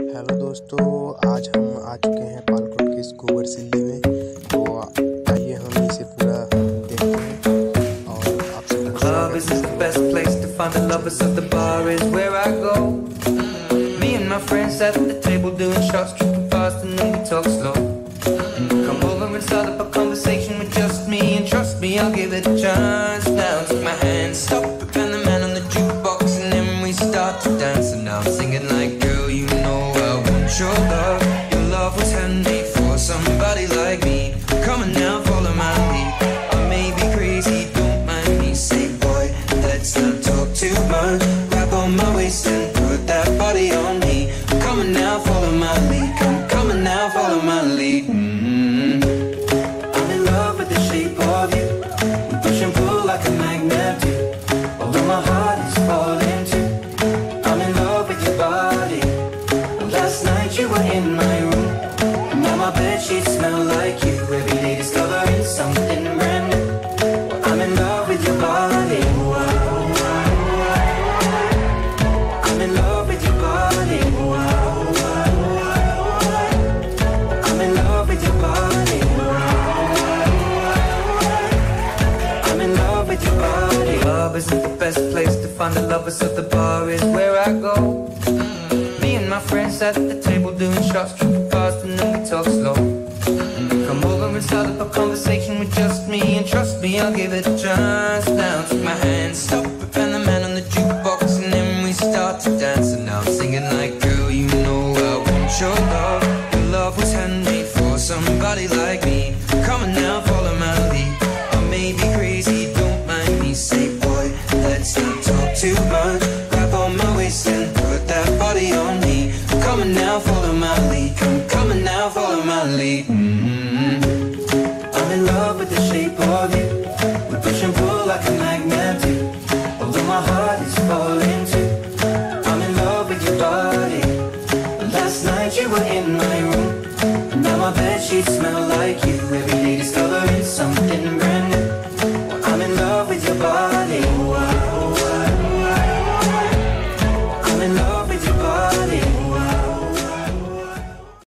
Hello दोस्तों, आज हम आ चुके हैं पालकोट के इस गोबर सिल्ली में। तो आइए हम इसे पूरा देखते हैं और आपसे Club is the best place to find the lovers of the bar is where I go. Me and my friends at the table doing shots, tripping fast and then we talk slow. Come over and start up a conversation with just me, and trust me, I'll give it a chance. Now take my hand, stop it, and the man on the jukebox, and then we start to dance. And now I'm singing like, girl, you know I want your love. Your love was handmade for somebody like me. Come on now, follow my lead. I may be crazy, don't mind me. Say, boy, let's not talk too much. Grab on my waist and put that body on me. Come on now, follow my lead. Come on now, follow my lead. I'm in love with the shape of you. We push and pull like a magnet do. Although my heart is falling too. I'm in love with your body. Last night you were in my room. Now my bedsheets smell like you. Every day discovering something brand new. I'm in love with your body. I'm in love with your body. I'm in love with your body. I'm in love with your body. Love isn't the best place to find the lovers of the bar is where I go. Me and my friends at the table doing shots, tripping fast and then we talk slow. Come over and start up a conversation with just me, and trust me, I'll give it a chance. Now take my hand, stop it, and the man on the jukebox, and then we start to dance. And now I'm singing like, girl, you know I want your love. Your love was handmade for somebody like me. Come on now, follow my lead. I may be crazy, don't mind me. Say, boy, let's not talk too much. Grab on my waist and put that body on me. Come on now, follow my lead. Come on now, follow my lead. I'm in love with the shape of you. We push and pull like a magnet do. Although my heart is falling too. I'm in love with your body. Last night you were in my room. Now my bedsheets smell like you. Every day discovering something brand new. I'm in love with your body.